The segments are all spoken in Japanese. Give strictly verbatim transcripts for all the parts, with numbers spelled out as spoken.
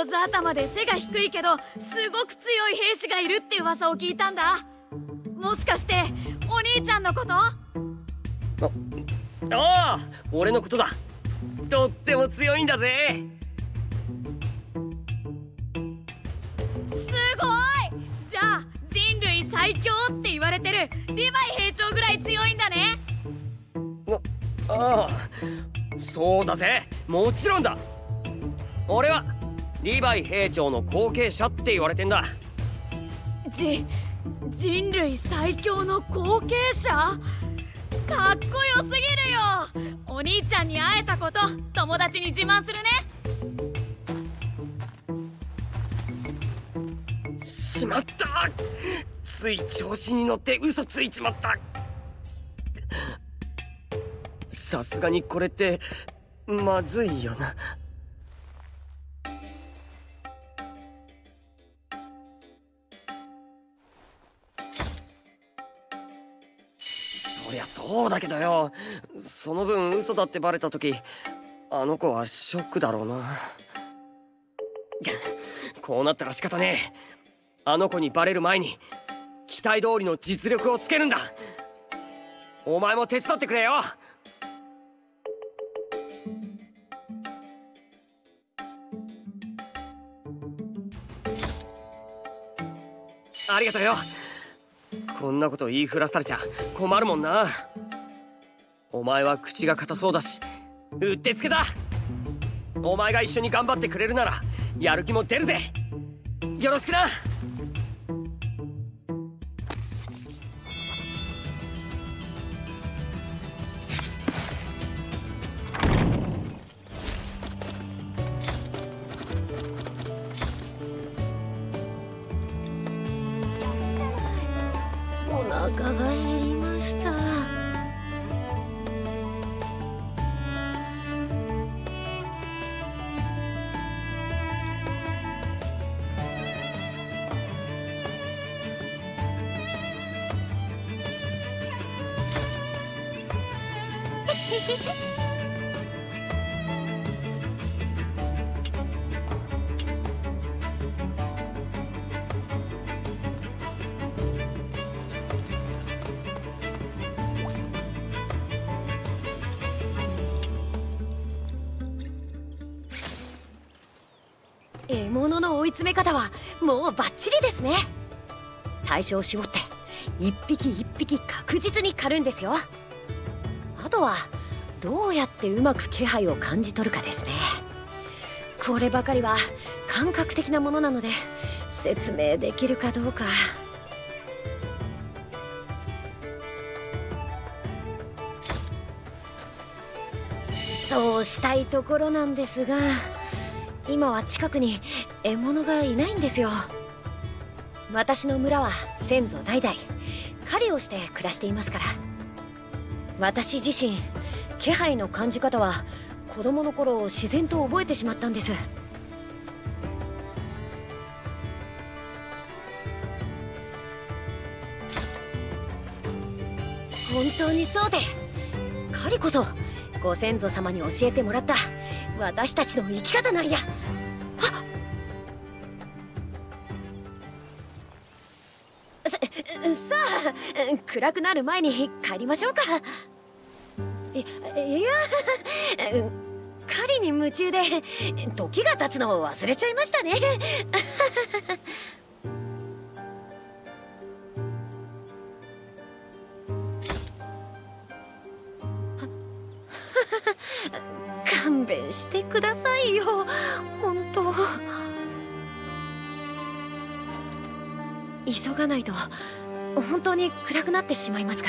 坊主頭で背が低いけどすごく強い兵士がいるって噂を聞いたんだ。もしかしてお兄ちゃんのこと？あああ、俺のことだ。とっても強いんだぜ。 すごい。じゃあ人類最強って言われてるリヴァイ兵長ぐらい強いんだね。 ああ、そうだぜ。もちろんだ。俺はリヴァイ兵長の後継者って言われてんだ。 じ人類最強の後継者？かっこよすぎるよ。お兄ちゃんに会えたこと友達に自慢するね。 しまった。つい調子に乗って嘘ついちまった。さすがにこれってまずいよな。そりゃそうだけどよ。その分嘘だってバレた時、あの子はショックだろうな。こうなったら仕方ねえ。あの子にバレる前に期待通りの実力をつけるんだ。お前も手伝ってくれよ。ありがとうよ。こんなこと言いふらされちゃ困るもんな。お前は口が堅そうだしうってつけだ。お前が一緒に頑張ってくれるならやる気も出るぜ。よろしくな。 お腹が減りました。獲物の追い詰め方はもうバッチリですね。対象を絞って一匹一匹確実に狩るんですよ。あとはどうやってうまく気配を感じ取るかですね。こればかりは感覚的なものなので説明できるかどうか。そうしたいところなんですが、今は近くに獲物がいないんですよ。私の村は先祖代々狩りをして暮らしていますから。私自身気配の感じ方は子供の頃自然と覚えてしまったんです。本当にそうで、狩りこそご先祖様に教えてもらった私たちの生き方なんや。ささあ暗くなる前に帰りましょうか。い, いや狩りに夢中で時が経つのを忘れちゃいましたね。勘弁してくださいよ、本当。急がないと本当に暗くなってしまいますから。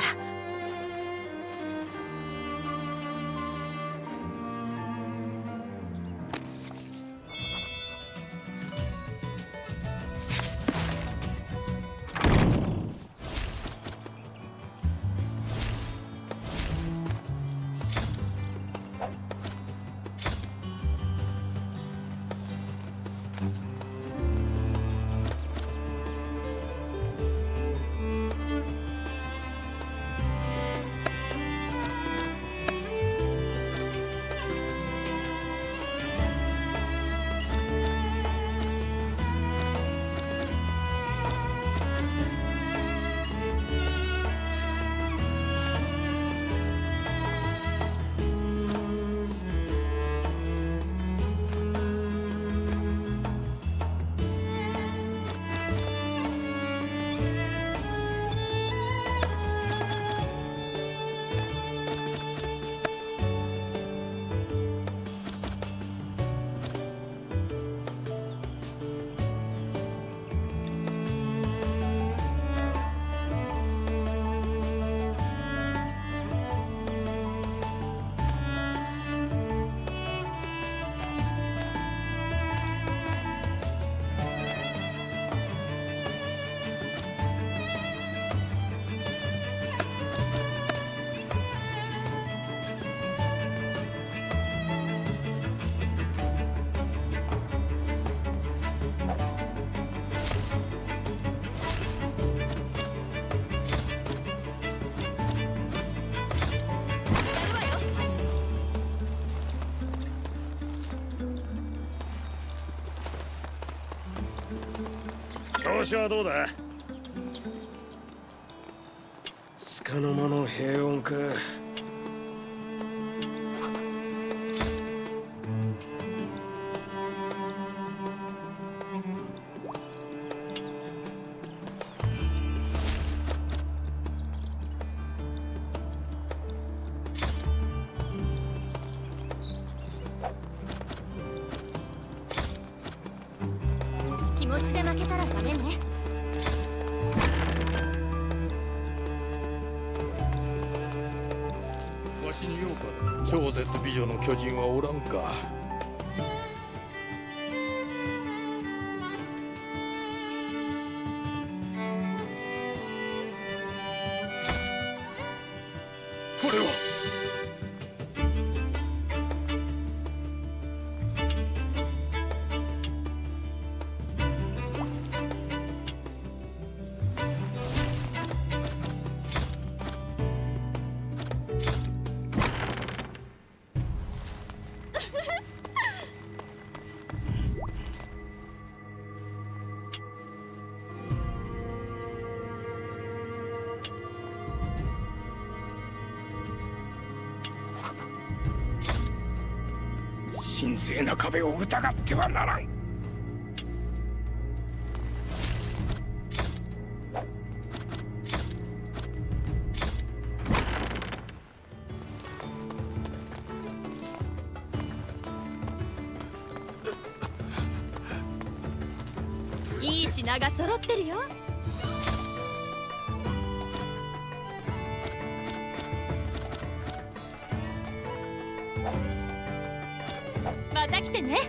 子はどうだ。束の間の平穏か。 気持ちで負けたらダメね。 わしに用か。超絶美女の巨人はおらんか。これは神聖な壁を疑ってはならん。 いい品が揃ってるよ。また来てね。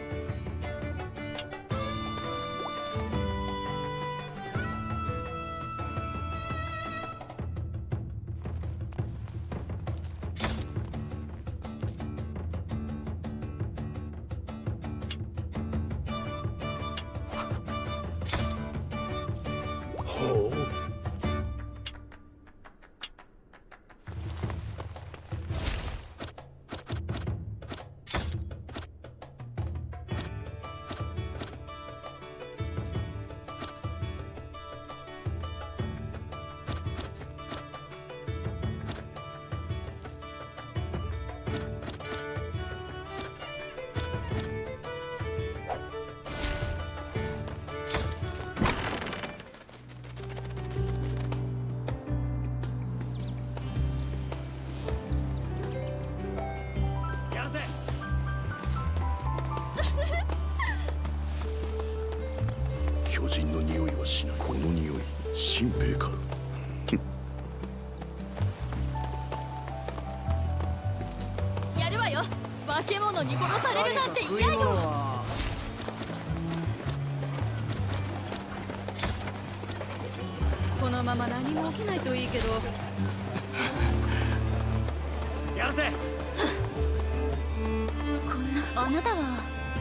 ほう。 巨人の匂いはしない。この匂い、新兵か。 やるわよ。化け物に殺されるなんて嫌よ。このまま何も起きないといいけど。 やるぜ。 こんなあなたは。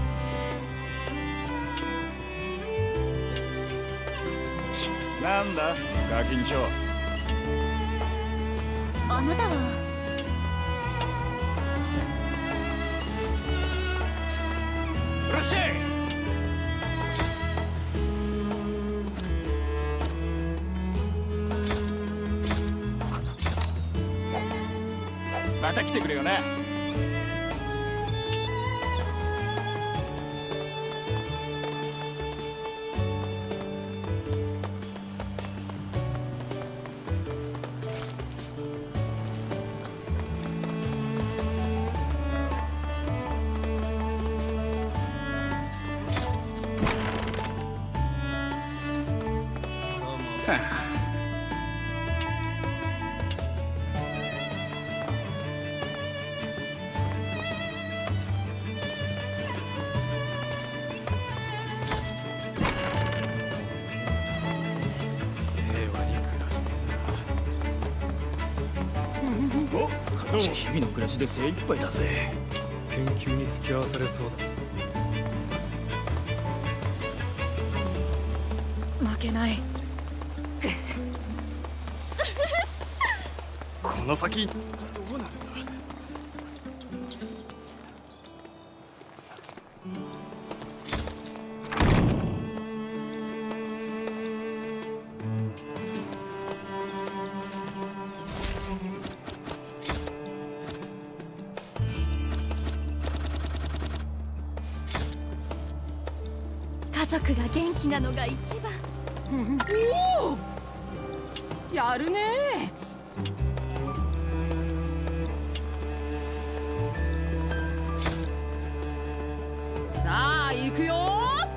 なんだガキンチョ。 あなたは。 いらっしゃい。また来てくれよな。お、日々の暮らしで精一杯だぜ。研究に付き合わされそうだ。 負けない。 この先どうなるんだ。 家族が元気なのが一番。 おお、やるね。さあ行くよ。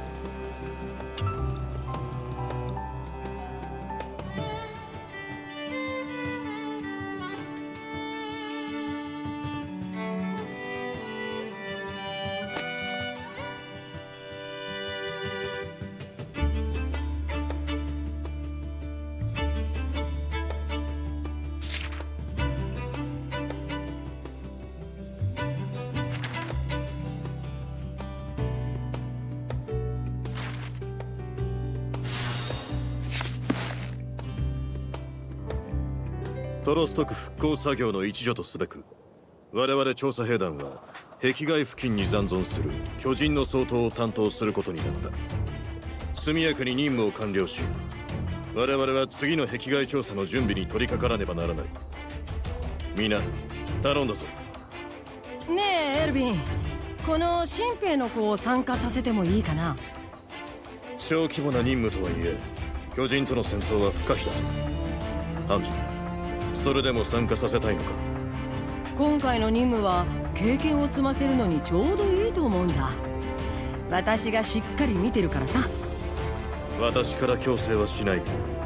トロスト区復興作業の一助とすべく、我々調査兵団は壁外付近に残存する巨人の総統を担当することになった。速やかに任務を完了し、我々は次の壁外調査の準備に取り掛からねばならない。皆頼んだぞ。 ねえエルヴィン、この新兵の子を参加させてもいいかな。 小規模な任務とはいえ、巨人との戦闘は不可避だぞ。ハンジ、それでも参加させたいのか。 今回の任務は経験を積ませるのにちょうどいいと思うんだ。私がしっかり見てるからさ。 私から強制はしないが、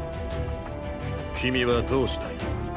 君はどうしたい？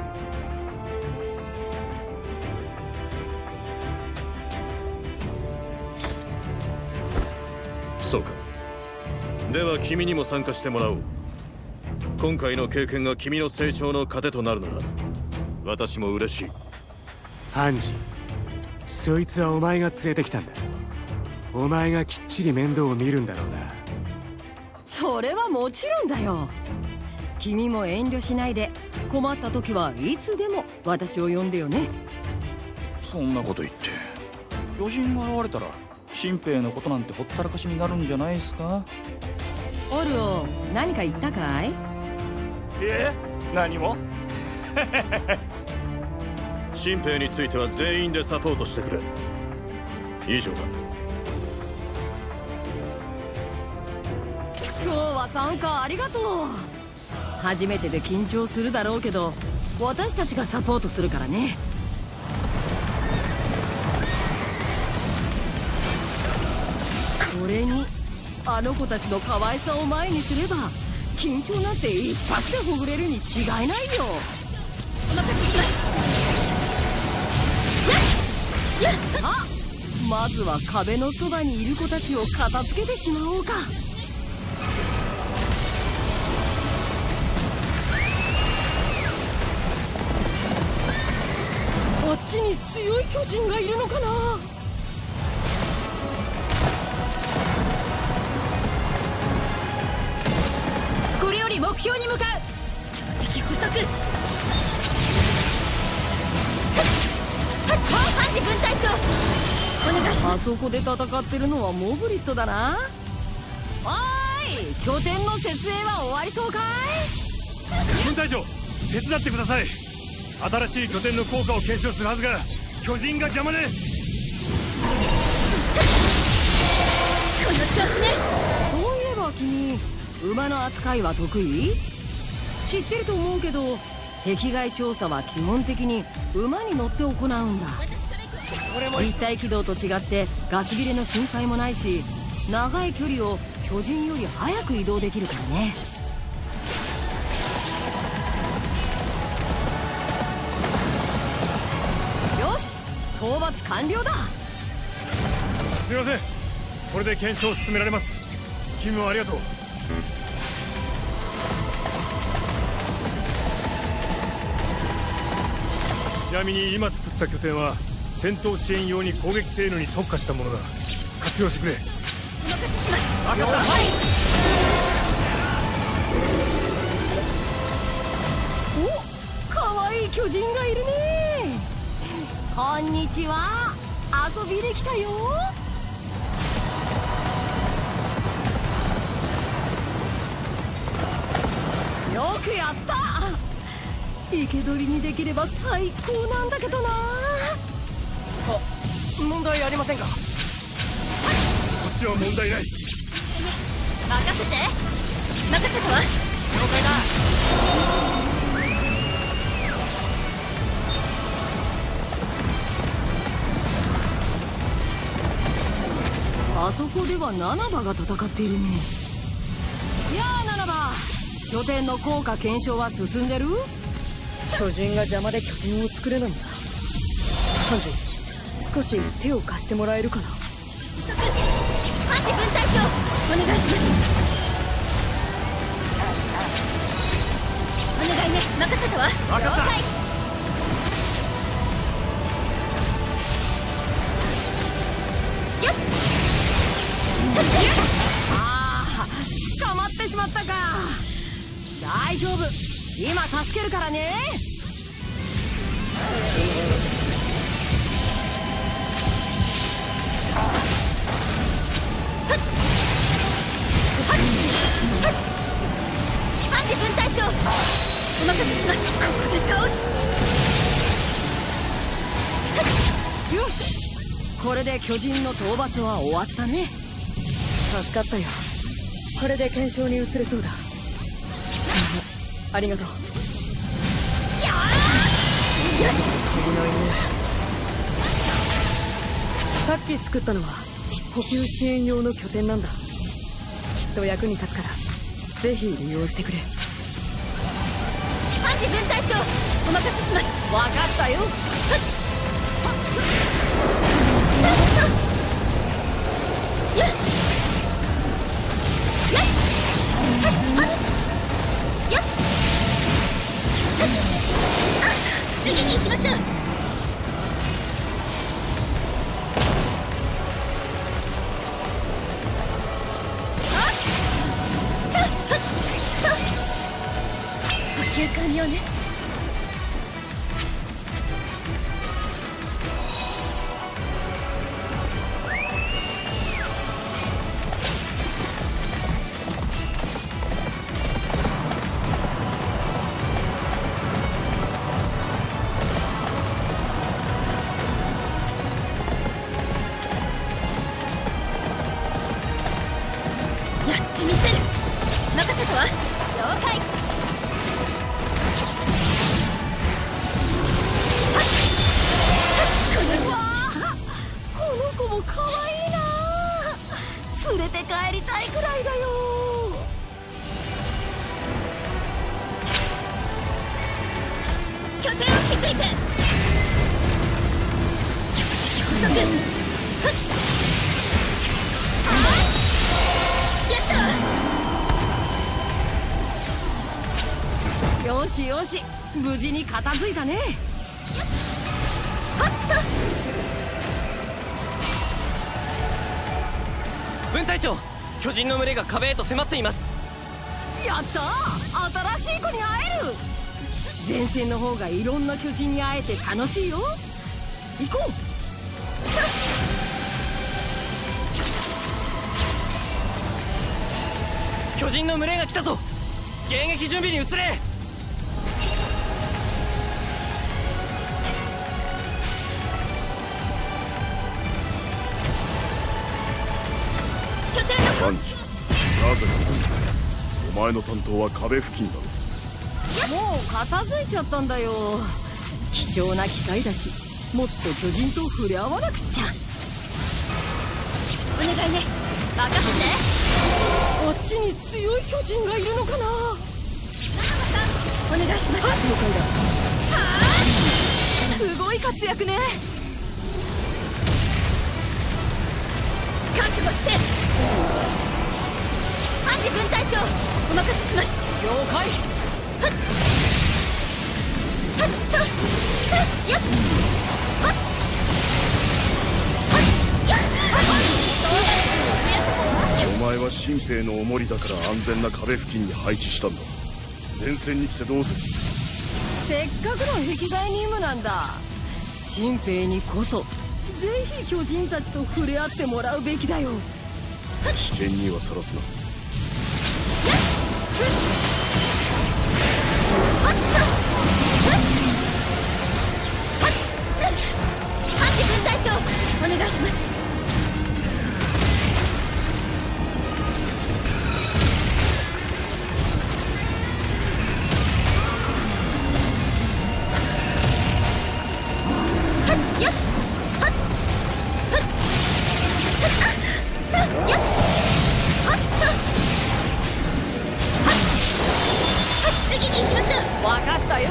そうか。では君にも参加してもらおう。今回の経験が君の成長の糧となるなら、私も嬉しい。 ハンジ、そいつはお前が連れてきたんだ。お前がきっちり面倒を見るんだろうな。 それはもちろんだよ。君も遠慮しないで、困った時はいつでも私を呼んでよね。 そんなこと言って、巨人が現れたら新兵のことなんてほったらかしになるんじゃないですか。 オルオ、何か言ったかい？ え、何も。 新兵については全員でサポートしてくれ。以上だ。 今日は参加ありがとう。初めてで緊張するだろうけど、私たちがサポートするからね。これにあの子たちの可愛さを前にすれば、緊張なんて一発でほぐれるに違いないよ。 お任せします。やっやっあ、まずは壁のそばにいる子たちを片付けてしまおうか。あっちに強い巨人がいるのかな。 これより目標に向かう。標的捕捉。ハンジ分隊長、お願いします。 あそこで戦ってるのはモブリットだな。おーい、拠点の設営は終わりそうかい？ 分隊長、手伝ってください。新しい拠点の効果を検証するはずが、巨人が邪魔で。この調子ね。 そういえば君、馬の扱いは得意？知ってると思うけど、壁外調査は基本的に馬に乗って行うんだ。立体軌道と違ってガス切れの心配もないし、長い距離を巨人より早く移動できるからね。よし、討伐完了だ。 すみません、これで検証を進められます。勤務をありがとう。ちなみに今作った拠点は戦闘支援用に攻撃性能に特化したものだ。活用してくれ。 お任せします。 分かった。 お、かわいい巨人がいるね。こんにちは、遊びに来たよ。よくやった。生け捕りにできれば最高なんだけどな。 問題ありませんか？こっちは問題ない。 任せて。任せたわ。 了解だ。 あそこではナナバが戦っているね。やあナナバ、拠点の効果検証は進んでる？ 巨人が邪魔で拠点を作れないんだ。ハンジ、少し手を貸してもらえるかな。 ハンジ分隊長、お願いします。お願いね、任せたわ。 分かった。 了解。よっ。 ああ、捕まってしまったか。大丈夫、今助けるからね。 ハンジ分隊長、お任せします。ここで倒す。 よし、これで巨人の討伐は終わったね。 助かったよ。これで検証に移れそうだ。ありがとう。よし、次の犬。さっき作ったのは補給支援用の拠点なんだ。きっと役に立つからぜひ利用してくれ。 ハンジ分隊長、お任せします。 分かったよ。 よっよっ、次に行きましょう。補給完了ね。 よしよし、無事に片付いたね。 分隊長、巨人の群れが壁へと迫っています。 やったー、新しい子に会える。前線の方がいろんな巨人に会えて楽しいよ。行こう。 巨人の群れが来たぞ。迎撃準備に移れ。 ハンジ、なぜお前の担当は壁付近だろ。 もう片付いちゃったんだよ。貴重な機会だし、もっと巨人と触れ合わなくっちゃ。 お願いね、任せて。 あっちに強い巨人がいるのかな。ナナバさん、お願いします。 了解だ。 はあ、すごい活躍ね。覚悟して。ハンジ分隊長、お任せします。 了解。 はっはっはっはっよっはっはっよっはっ。 お前は新兵のおもりだから安全な壁付近に配置したんだ。前線に来てどうする。 せっかくの壁外任務なんだ。新兵にこそぜひ巨人たちと触れ合ってもらうべきだよ。 危険にはさらすな。 ハンジ分隊長、お願いします。 行きましょう。 分かったよ。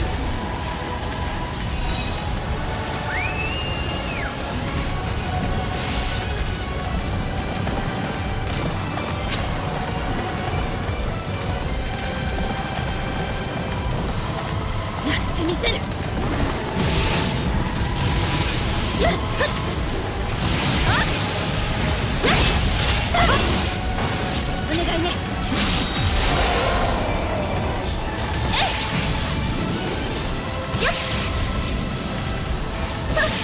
やってみせる。やっはっお願いね。えいやっはっ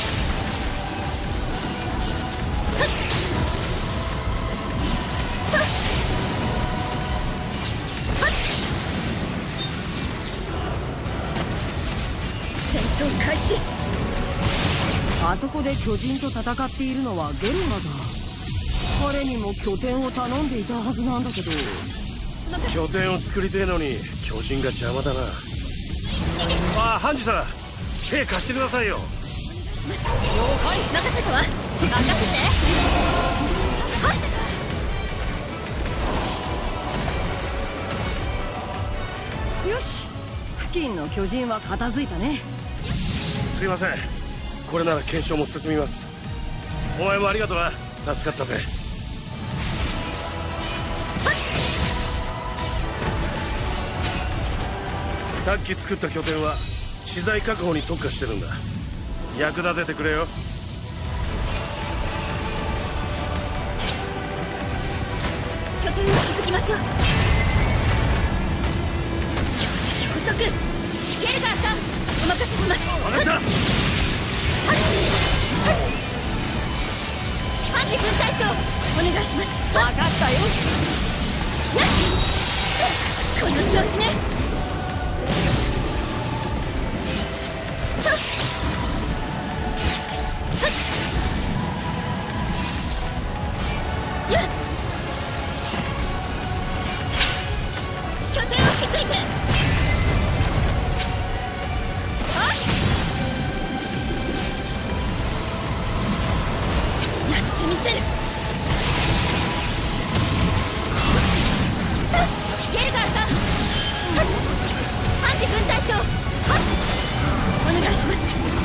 はっはっ戦闘開始。 あそこで巨人と戦っているのはゲルナだ。彼にも拠点を頼んでいたはずなんだけど。 拠点を作りてえのに巨人が邪魔だな。ああ、ハンジさん、手貸してくださいよ。 了解。任せたわ。任せて。はい。 よし、付近の巨人は片付いたね。 すいません、これなら検証も進みます。お前もありがとうな、助かったぜ。さっき作った拠点は資材確保に特化してるんだ。役立ててくれよ。 拠点を築きましょう。標的捕捉。ゲルガーさん、お任せします。 分かった。 ハンジ分隊長、お願いします。 分かったよ。 この調子ね。やっ拠点を築いて。見せる。ゲルガーさん、ハンジ分隊長、お願いします。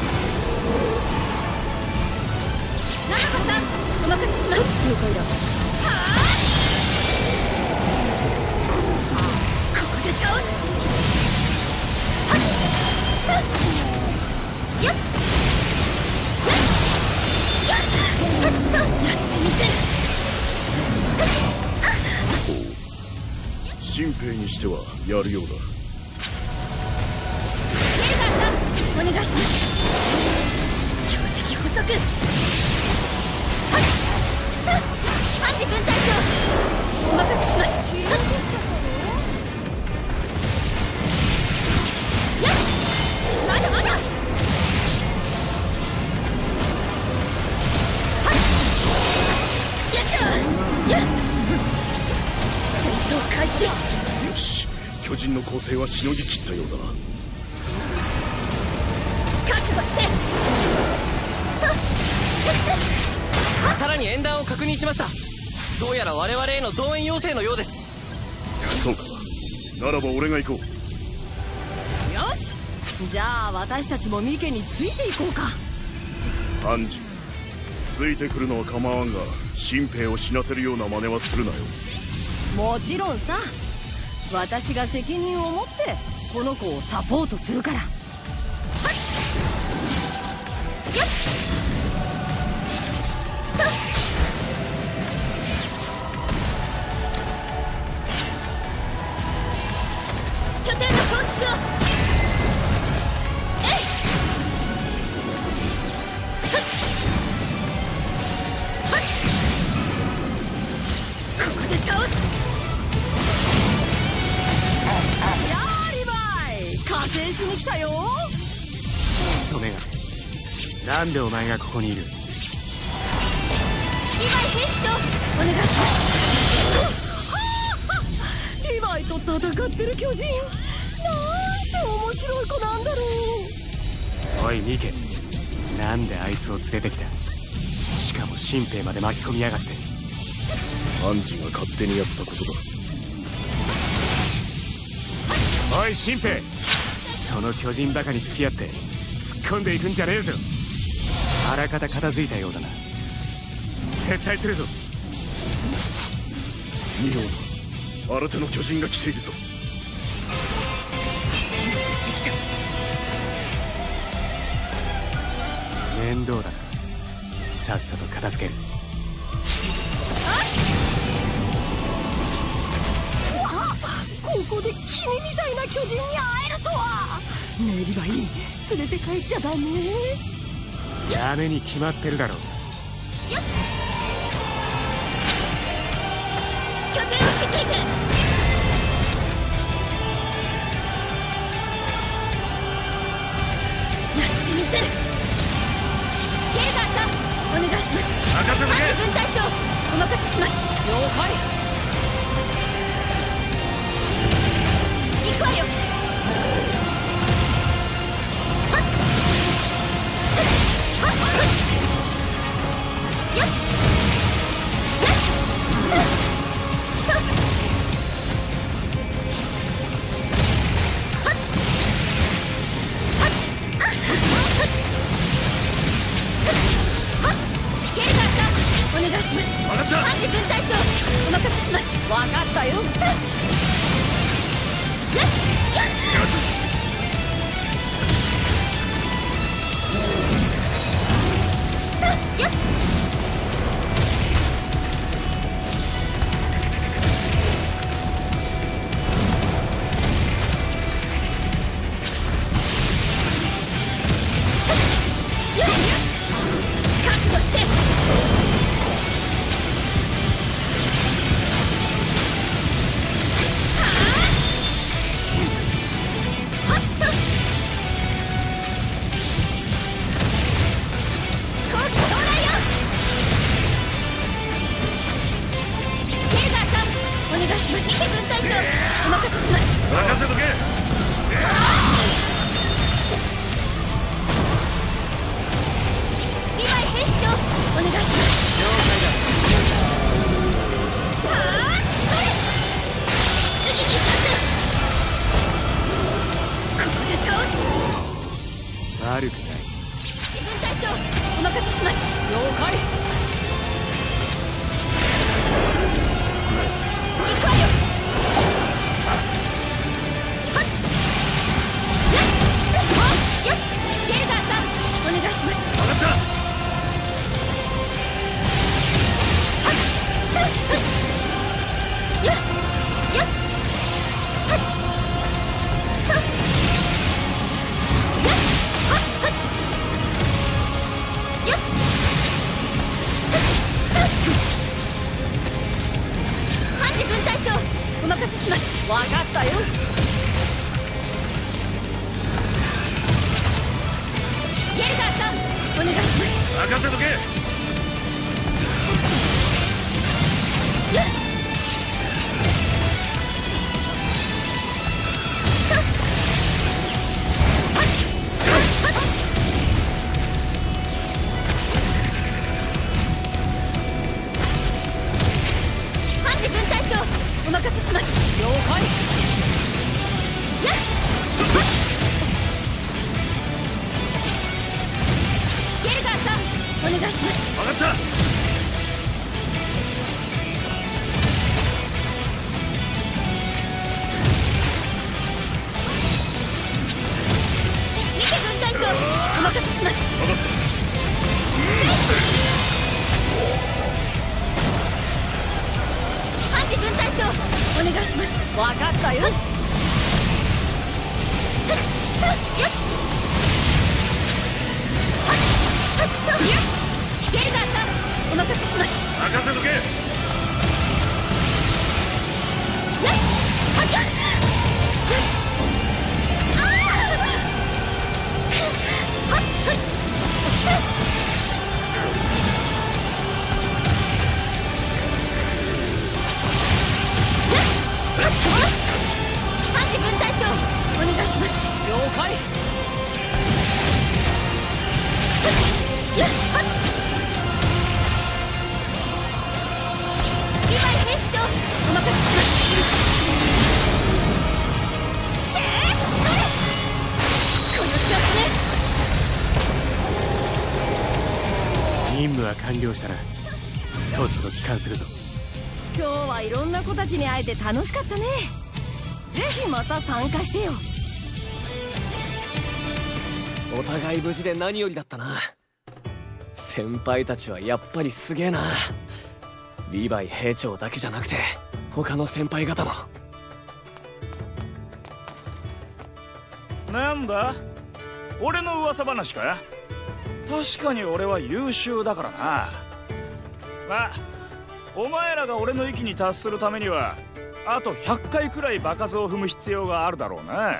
ナナコさん、お任せします。了解だ。はあ、ここで倒す。やっやってみせる。 新兵にしてはやるようだ。 ゲルガーさん、お願いします。標的捕捉。ハンジ分隊長、お任せします。まだまだ。やっ戦闘開始。 よし、巨人の攻勢はしのぎ切ったようだな。 覚悟して。 さらに演弾を確認しました。どうやら我々への増援要請のようです。 そうか、ならば俺が行こう。 よし、じゃあ私たちもミケについていこうか。 ハンジ、ついてくるのは構わんが、新兵を死なせるような真似はするなよ。 もちろんさ、私が責任を持ってこの子をサポートするから。 拠点の構築を。えい。ここで倒す。 やーリバイ、加勢しに来たよ。 クソメガネ、なんでお前がここにいる。 リヴァイ兵士長、お願いします。 リヴァイと戦ってる巨人、なんて面白い子なんだろう。 おいミケ、なんであいつを連れてきた。しかも新兵まで巻き込みやがって。 ハンジが勝手にやったことだ。 おい新兵、その巨人バカに付き合って突っ込んでいくんじゃねえぞ。あらかた片付いたようだな。撤退するぞ。 仁王、新手の巨人が来ているぞ。 面倒だな、さっさと片付ける。 ここで君みたいな巨人に会えるとは。メリバイン、連れて帰っちゃダメ。 やめに決まってるだろう。 拠点を築いて。やってみせる。ゲルガーさん、お願いします。 任せとけ。 ハンジ分隊長、お任せします。 了解。 行くわよ。ゲルガーさん、お願いします。 分かった。 ハンジ分隊長、お任せします。 分かったよ。 覚悟して。 任せとけ。 リヴァイ兵士長、お願いします。 了解だ。 はあ、それ。次に立つ。ここで倒す。 悪くない。 自分隊長、お任せします。 了解。 行くわよ。ゲルガーさん、お願いします。 分かった。 やっやっハンジ分隊長、お任せします。 分かったよ。 ゲルガーさん、お願いします。 任せとけ。 やっハンジ分隊長、お任せします。 了解。 やっゲルガーさん、お願いします。 分かった。 ミケ分隊長、お任せします。 分かった。 ハンジ分隊長、お願いします。 分かったよ。 よっゲルガーさん、お任せします。 任せとけ。 ハンジ分隊長、お願いします。 了解。 やっリヴァイ兵士長、お任せします。 任務は完了したらとっとと帰還するぞ。 今日はいろんな子たちに会えて楽しかったね。ぜひまた参加してよ。 お互い無事で何よりだったな。先輩たちはやっぱりすげえな。リヴァイ兵長だけじゃなくて他の先輩方も。 なんだ、俺の噂話か。確かに俺は優秀だからな。まあお前らが俺の域に達するためにはあとひゃっかいくらい場数を踏む必要があるだろうな。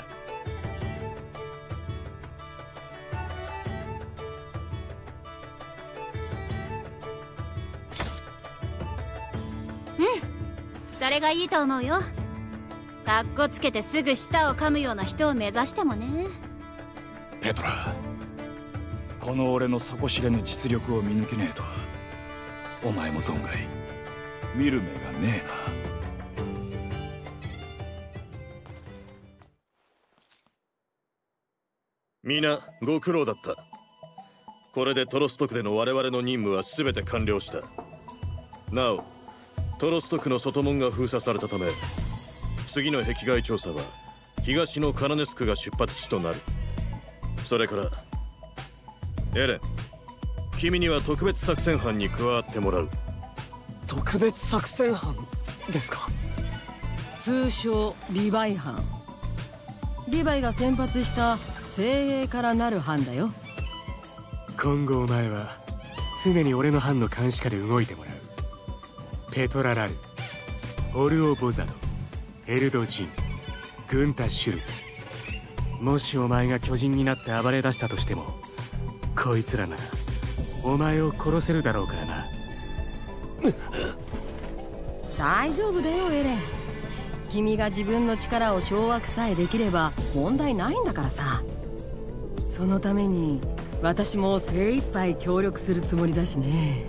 それがいいと思うよ。かっこつけてすぐ舌を噛むような人を目指してもね。 ペトラ、この俺の底知れぬ実力を見抜けねえとお前も存外見る目がねえな。 皆ご苦労だった。これでトロストクでの我々の任務は全て完了した。なおトロストクの外門が封鎖されたため、次の壁外調査は東のカナネスクが出発地となる。それからエレン、君には特別作戦班に加わってもらう。 特別作戦班ですか？ 通称リヴァイ班。リヴァイが先発した精鋭からなる班だよ。 今後お前は常に俺の班の監視下で動いてもらう。ペトラ・ラル、オルオ・ボザド、エルド・ジン、グンタ・シュルツ。もしお前が巨人になって暴れ出したとしてもこいつらならお前を殺せるだろうからな。 大丈夫だよエレン。君が自分の力を掌握さえできれば問題ないんだからさ。そのために私も精一杯協力するつもりだしね。